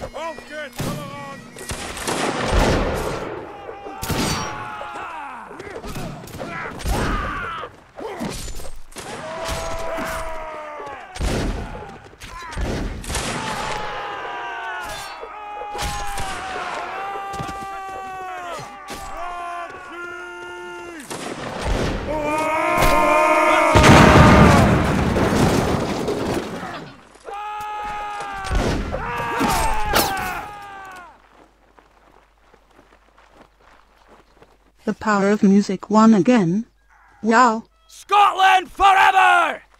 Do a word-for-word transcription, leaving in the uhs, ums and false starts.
Auf geht's, Kameraden! The power of music won again. Wow! Scotland forever!